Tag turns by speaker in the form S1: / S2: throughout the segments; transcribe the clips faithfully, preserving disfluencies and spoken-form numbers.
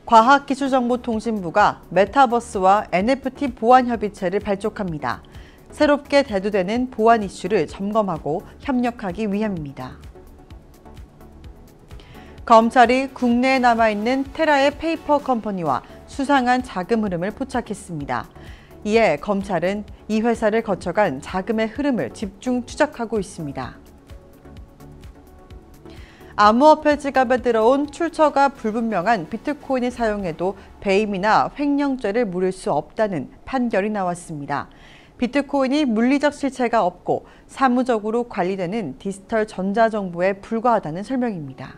S1: 과학기술정보통신부가 메타버스와 엔에프티 보안 협의체를 발족합니다. 새롭게 대두되는 보안 이슈를 점검하고 협력하기 위함입니다. 검찰이 국내에 남아있는 테라의 페이퍼 컴퍼니와 수상한 자금 흐름을 포착했습니다. 이에 검찰은 이 회사를 거쳐간 자금의 흐름을 집중 추적하고 있습니다. 암호화폐 지갑에 들어온 출처가 불분명한 비트코인을 사용해도 배임이나 횡령죄를 물을 수 없다는 판결이 나왔습니다. 비트코인이 물리적 실체가 없고 사무적으로 관리되는 디지털 전자정보에 불과하다는 설명입니다.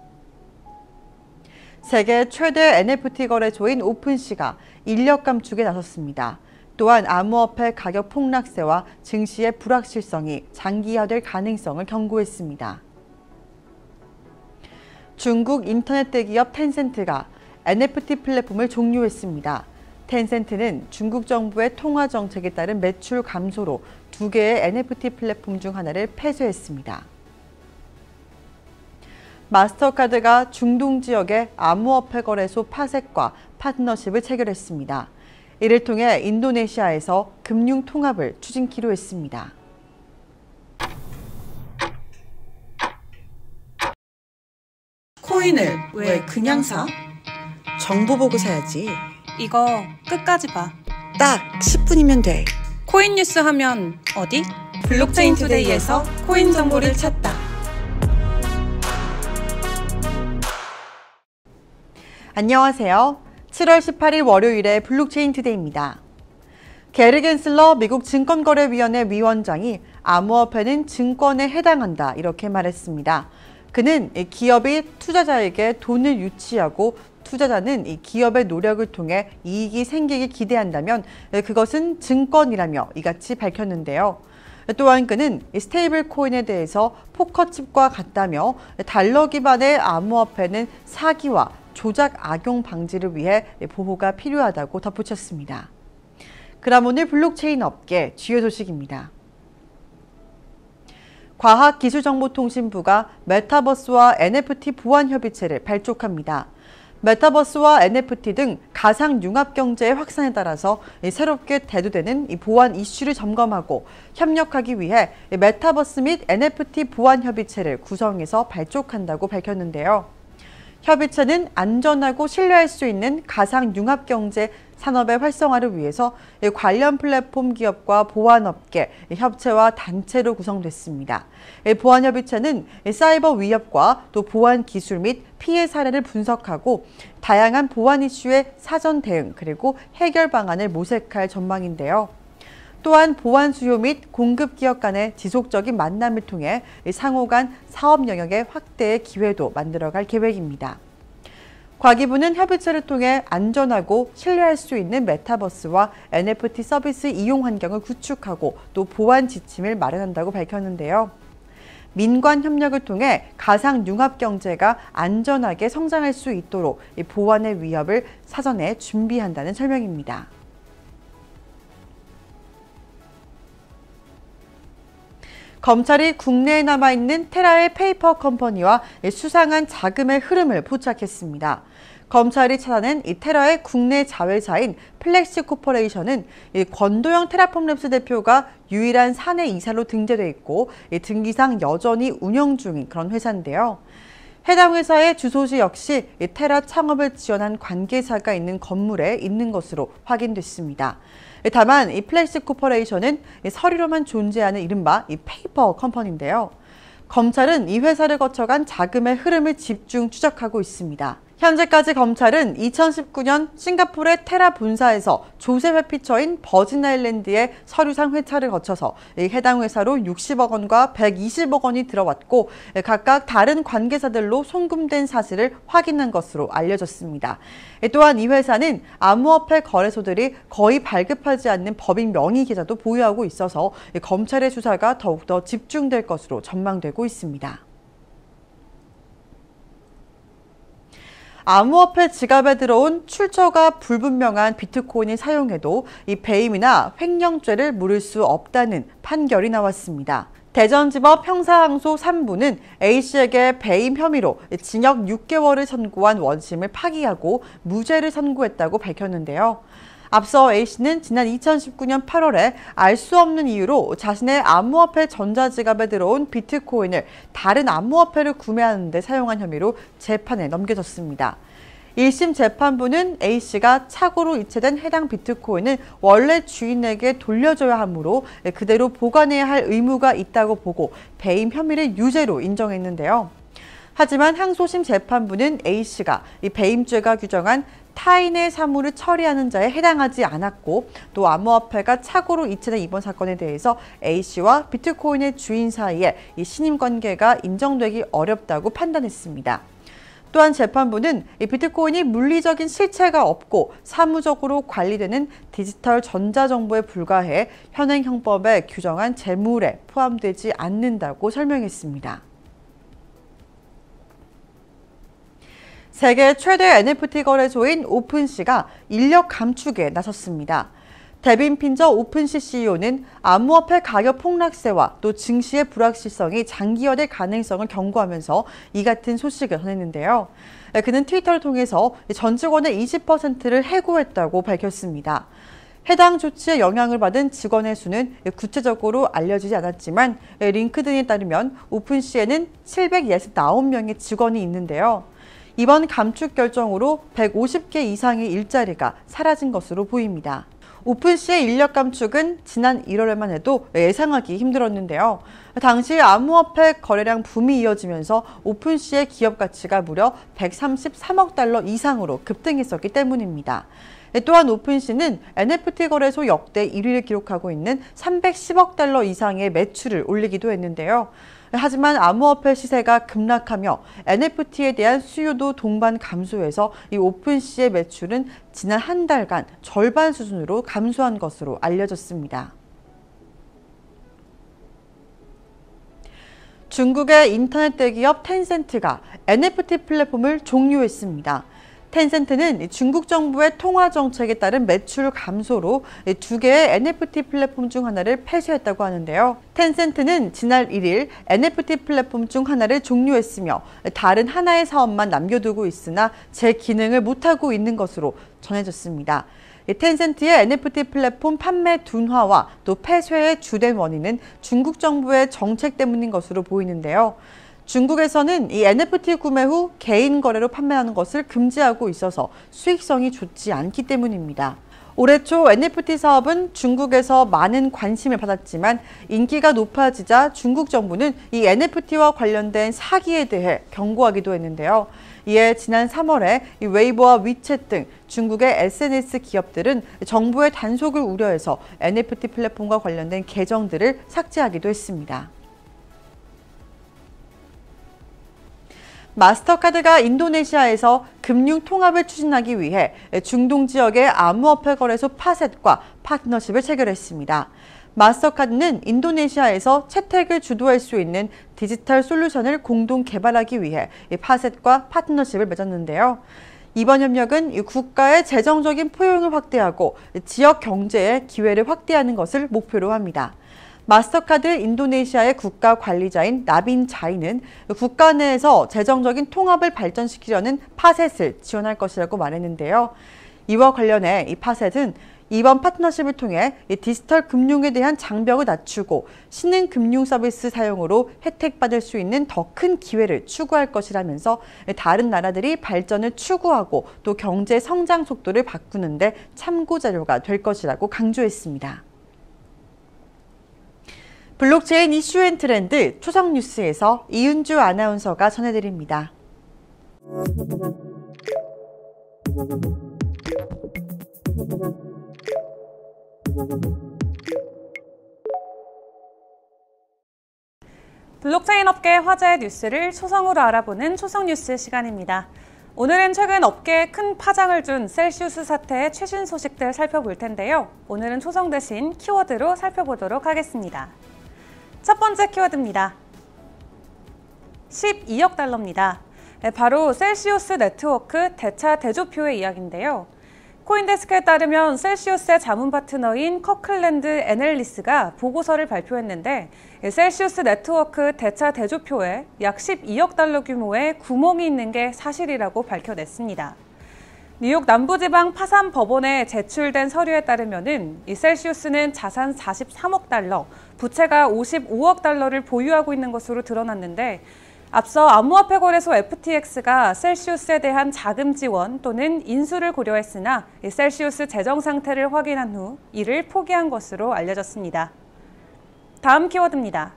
S1: 세계 최대 엔에프티 거래소인 오픈시가 인력 감축에 나섰습니다. 또한 암호화폐 가격 폭락세와 증시의 불확실성이 장기화될 가능성을 경고했습니다. 중국 인터넷 대기업 텐센트가 엔에프티 플랫폼을 종료했습니다. 텐센트는 중국 정부의 통화 정책에 따른 매출 감소로 두 개의 엔에프티 플랫폼 중 하나를 폐쇄했습니다. 마스터카드가 중동 지역의 암호화폐 거래소 파색과 파트너십을 체결했습니다. 이를 통해 인도네시아에서 금융 통합을 추진키로 했습니다.
S2: 코인을 왜 그냥 사? 정보 보고 사야지.
S3: 이거 끝까지 봐.
S2: 딱 십 분이면 돼.
S3: 코인 뉴스 하면 어디? 블록체인 투데이에서 코인 정보를 찾다.
S1: 안녕하세요. 칠월 십팔일 월요일의 블록체인 투데이입니다. 게리 겐슬러 미국 증권거래위원회 위원장이 암호화폐는 증권에 해당한다 이렇게 말했습니다. 그는 기업이 투자자에게 돈을 유치하고 투자자는 이 기업의 노력을 통해 이익이 생기길 기대한다면 그것은 증권이라며 이같이 밝혔는데요. 또한 그는 스테이블 코인에 대해서 포커칩과 같다며 달러 기반의 암호화폐는 사기와 조작 악용 방지를 위해 보호가 필요하다고 덧붙였습니다. 그럼 오늘 블록체인 업계 주요 소식입니다. 과학기술정보통신부가 메타버스와 엔에프티 보안 협의체를 발족합니다. 메타버스와 엔에프티 등 가상융합경제의 확산에 따라서 새롭게 대두되는 보안 이슈를 점검하고 협력하기 위해 메타버스 및 엔에프티 보안 협의체를 구성해서 발족한다고 밝혔는데요. 협의체는 안전하고 신뢰할 수 있는 가상융합경제 산업의 활성화를 위해서 관련 플랫폼 기업과 보안업계, 협체와 단체로 구성됐습니다. 보안협의체는 사이버 위협과 또 보안 기술 및 피해 사례를 분석하고 다양한 보안 이슈의 사전 대응 그리고 해결 방안을 모색할 전망인데요. 또한 보안 수요 및 공급 기업 간의 지속적인 만남을 통해 상호 간 사업 영역의 확대의 기회도 만들어갈 계획입니다. 과기부는 협의체를 통해 안전하고 신뢰할 수 있는 메타버스와 엔에프티 서비스 이용 환경을 구축하고 또 보안 지침을 마련한다고 밝혔는데요. 민관 협력을 통해 가상융합경제가 안전하게 성장할 수 있도록 보안의 위협을 사전에 준비한다는 설명입니다. 검찰이 국내에 남아있는 테라의 페이퍼 컴퍼니와 수상한 자금의 흐름을 포착했습니다. 검찰이 찾아낸 이 테라의 국내 자회사인 플렉시 코퍼레이션은 이 권도영 테라폼랩스 대표가 유일한 사내 이사로 등재돼 있고 이 등기상 여전히 운영 중인 그런 회사인데요. 해당 회사의 주소지 역시 이 테라 창업을 지원한 관계자가 있는 건물에 있는 것으로 확인됐습니다. 다만 이 플렉시 코퍼레이션은 서류로만 존재하는 이른바 이 페이퍼 컴퍼니인데요. 검찰은 이 회사를 거쳐간 자금의 흐름을 집중 추적하고 있습니다. 현재까지 검찰은 이천십구년 싱가포르의 테라 본사에서 조세 회피처인 버진아일랜드의 서류상 회차를 거쳐서 해당 회사로 육십억 원과 백이십억 원이 들어왔고 각각 다른 관계사들로 송금된 사실을 확인한 것으로 알려졌습니다. 또한 이 회사는 암호화폐 거래소들이 거의 발급하지 않는 법인 명의 계좌도 보유하고 있어서 검찰의 수사가 더욱더 집중될 것으로 전망되고 있습니다. 암호화폐 지갑에 들어온 출처가 불분명한 비트코인을 사용해도 이 배임이나 횡령죄를 물을 수 없다는 판결이 나왔습니다. 대전지법 형사항소 삼 부는 A씨에게 배임 혐의로 징역 육 개월을 선고한 원심을 파기하고 무죄를 선고했다고 밝혔는데요. 앞서 A씨는 지난 이천십구 년 팔월에 알 수 없는 이유로 자신의 암호화폐 전자지갑에 들어온 비트코인을 다른 암호화폐를 구매하는 데 사용한 혐의로 재판에 넘겨졌습니다. 일 심 재판부는 A씨가 착오로 이체된 해당 비트코인을 원래 주인에게 돌려줘야 하므로 그대로 보관해야 할 의무가 있다고 보고 배임 혐의를 유죄로 인정했는데요. 하지만 항소심 재판부는 A씨가 이 배임죄가 규정한 타인의 사물을 처리하는 자에 해당하지 않았고 또 암호화폐가 착오로 이체된 이번 사건에 대해서 A씨와 비트코인의 주인 사이에 이 신임관계가 인정되기 어렵다고 판단했습니다. 또한 재판부는 이 비트코인이 물리적인 실체가 없고 사무적으로 관리되는 디지털 전자정보에 불과해 현행 형법에 규정한 재물에 포함되지 않는다고 설명했습니다. 세계 최대 엔에프티 거래소인 오픈시가 인력 감축에 나섰습니다. 데빈 핀저 오픈시 씨이오는 암호화폐 가격 폭락세와 또 증시의 불확실성이 장기화될 가능성을 경고하면서 이 같은 소식을 전했는데요. 그는 트위터를 통해서 전 직원의 이십 퍼센트를 해고했다고 밝혔습니다. 해당 조치에 영향을 받은 직원의 수는 구체적으로 알려지지 않았지만 링크드인에 따르면 오픈시에는 칠백육십구 명의 직원이 있는데요. 이번 감축 결정으로 백오십 개 이상의 일자리가 사라진 것으로 보입니다. 오픈시의 인력 감축은 지난 일월에만 해도 예상하기 힘들었는데요. 당시 암호화폐 거래량 붐이 이어지면서 오픈시의 기업 가치가 무려 백삼십삼억 달러 이상으로 급등했었기 때문입니다. 또한 오픈시는 엔에프티 거래소 역대 일 위를 기록하고 있는 삼백십억 달러 이상의 매출을 올리기도 했는데요. 하지만 암호화폐 시세가 급락하며 엔에프티에 대한 수요도 동반 감소해서 이 오픈시의 매출은 지난 한 달간 절반 수준으로 감소한 것으로 알려졌습니다. 중국의 인터넷 대기업 텐센트가 엔에프티 플랫폼을 종료했습니다. 텐센트는 중국 정부의 통화 정책에 따른 매출 감소로 두 개의 엔에프티 플랫폼 중 하나를 폐쇄했다고 하는데요. 텐센트는 지난 일 일 엔에프티 플랫폼 중 하나를 종료했으며 다른 하나의 사업만 남겨두고 있으나 제 기능을 못하고 있는 것으로 전해졌습니다. 텐센트의 엔에프티 플랫폼 판매 둔화와 또 폐쇄의 주된 원인은 중국 정부의 정책 때문인 것으로 보이는데요. 중국에서는 이 엔에프티 구매 후 개인 거래로 판매하는 것을 금지하고 있어서 수익성이 좋지 않기 때문입니다. 올해 초 엔에프티 사업은 중국에서 많은 관심을 받았지만 인기가 높아지자 중국 정부는 이 엔에프티와 관련된 사기에 대해 경고하기도 했는데요. 이에 지난 삼월에 이 웨이보와 위챗 등 중국의 에스엔에스 기업들은 정부의 단속을 우려해서 엔에프티 플랫폼과 관련된 계정들을 삭제하기도 했습니다. 마스터카드가 인도네시아에서 금융 통합을 추진하기 위해 중동 지역의 암호화폐 거래소 파셋과 파트너십을 체결했습니다. 마스터카드는 인도네시아에서 채택을 주도할 수 있는 디지털 솔루션을 공동 개발하기 위해 파셋과 파트너십을 맺었는데요. 이번 협력은 국가의 재정적인 포용을 확대하고 지역 경제의 기회를 확대하는 것을 목표로 합니다. 마스터카드 인도네시아의 국가 관리자인 나빈 자이는 국가 내에서 재정적인 통합을 발전시키려는 파셋을 지원할 것이라고 말했는데요. 이와 관련해 이 파셋은 이번 파트너십을 통해 디지털 금융에 대한 장벽을 낮추고 신흥 금융 서비스 사용으로 혜택받을 수 있는 더 큰 기회를 추구할 것이라면서 다른 나라들이 발전을 추구하고 또 경제 성장 속도를 바꾸는 데 참고 자료가 될 것이라고 강조했습니다. 블록체인 이슈 앤 트렌드 초성뉴스에서 이은주 아나운서가 전해드립니다.
S3: 블록체인 업계 화제의 뉴스를 초성으로 알아보는 초성뉴스 시간입니다. 오늘은 최근 업계에 큰 파장을 준 셀시우스 사태의 최신 소식들 살펴볼 텐데요. 오늘은 초성 대신 키워드로 살펴보도록 하겠습니다. 첫 번째 키워드입니다. 십이억 달러입니다. 바로 셀시우스 네트워크 대차 대조표의 이야기인데요. 코인데스크에 따르면 셀시우스의 자문 파트너인 커클랜드 애널리스가 보고서를 발표했는데 셀시우스 네트워크 대차 대조표에 약 십이억 달러 규모의 구멍이 있는 게 사실이라고 밝혀냈습니다. 뉴욕 남부지방 파산 법원에 제출된 서류에 따르면은 이 셀시우스는 자산 사십삼억 달러, 부채가 오십오억 달러를 보유하고 있는 것으로 드러났는데 앞서 암호화폐 거래소 에프티엑스가 셀시우스에 대한 자금 지원 또는 인수를 고려했으나 셀시우스 재정 상태를 확인한 후 이를 포기한 것으로 알려졌습니다. 다음 키워드입니다.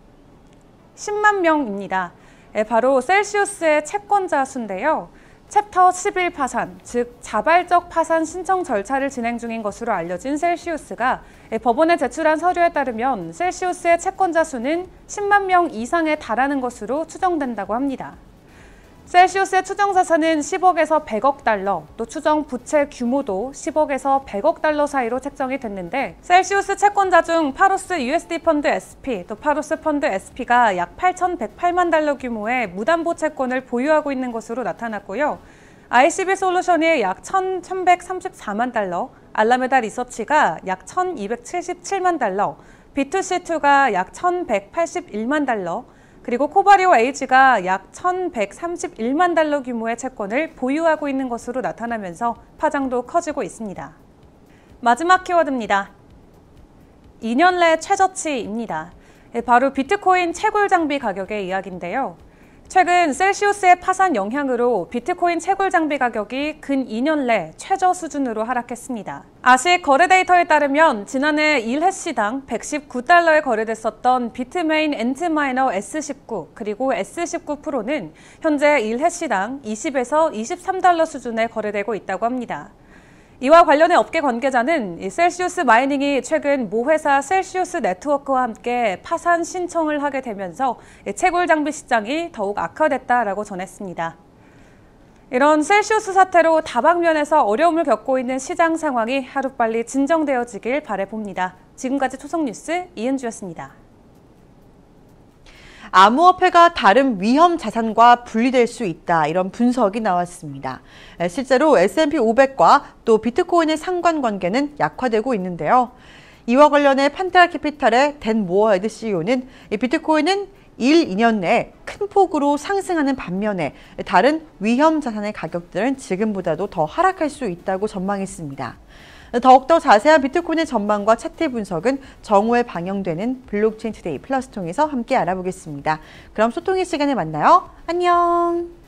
S3: 십만 명입니다. 바로 셀시우스의 채권자 수인데요. 챕터 십일 파산, 즉 자발적 파산 신청 절차를 진행 중인 것으로 알려진 셀시우스가 법원에 제출한 서류에 따르면 셀시우스의 채권자 수는 십만 명 이상에 달하는 것으로 추정된다고 합니다. 셀시우스의 추정 자산은 십억에서 백억 달러, 또 추정 부채 규모도 십억에서 백억 달러 사이로 책정이 됐는데 셀시우스 채권자 중 파로스 유에스디 펀드 에스피, 또 파로스 펀드 에스피가 약 팔천백팔만 달러 규모의 무담보 채권을 보유하고 있는 것으로 나타났고요. 아이씨비 솔루션이 약 천백삼십사만 달러, 알라메다 리서치가 약 천이백칠십칠만 달러, 비투씨투가 약 천백팔십일만 달러, 그리고 코바리오 에이지가 약 천백삼십일만 달러 규모의 채권을 보유하고 있는 것으로 나타나면서 파장도 커지고 있습니다. 마지막 키워드입니다. 이 년 내 최저치입니다. 바로 비트코인 채굴 장비 가격의 이야기인데요. 최근 셀시우스의 파산 영향으로 비트코인 채굴 장비 가격이 근 이 년 내 최저 수준으로 하락했습니다. 아식 거래 데이터에 따르면 지난해 일 해시당 백십구 달러에 거래됐었던 비트메인 엔트마이너 에스 십구 그리고 에스 십구 프로는 현재 일 해시당 이십에서 이십삼 달러 수준에 거래되고 있다고 합니다. 이와 관련해 업계 관계자는 이 셀시우스 마이닝이 최근 모 회사 셀시우스 네트워크와 함께 파산 신청을 하게 되면서 채굴 장비 시장이 더욱 악화됐다라고 전했습니다. 이런 셀시우스 사태로 다방면에서 어려움을 겪고 있는 시장 상황이 하루빨리 진정되어지길 바라봅니다. 지금까지 초성뉴스 이은주였습니다.
S1: 암호화폐가 다른 위험 자산과 분리될 수 있다, 이런 분석이 나왔습니다. 실제로 에스 앤 피 오백과 또 비트코인의 상관관계는 약화되고 있는데요. 이와 관련해 판테라 캐피탈의 댄 모어헤드 씨이오는 비트코인은 일, 이 년 내에 큰 폭으로 상승하는 반면에 다른 위험 자산의 가격들은 지금보다도 더 하락할 수 있다고 전망했습니다. 더욱더 자세한 비트코인의 전망과 차트 분석은 정오에 방영되는 블록체인 투데이 플러스 통해서 함께 알아보겠습니다. 그럼 소통의 시간에 만나요. 안녕!